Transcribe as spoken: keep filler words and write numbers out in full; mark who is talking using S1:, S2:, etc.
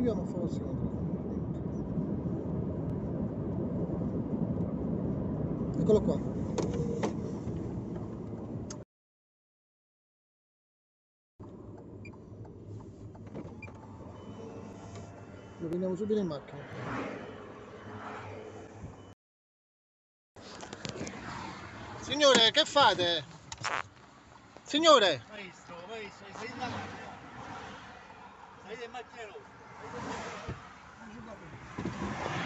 S1: io non fossi eccolo qua. Lo prendiamo subito in macchina. Signore, che fate? Signore!
S2: Maestro, maestro, sei in macchina. Sei in macchina rossa.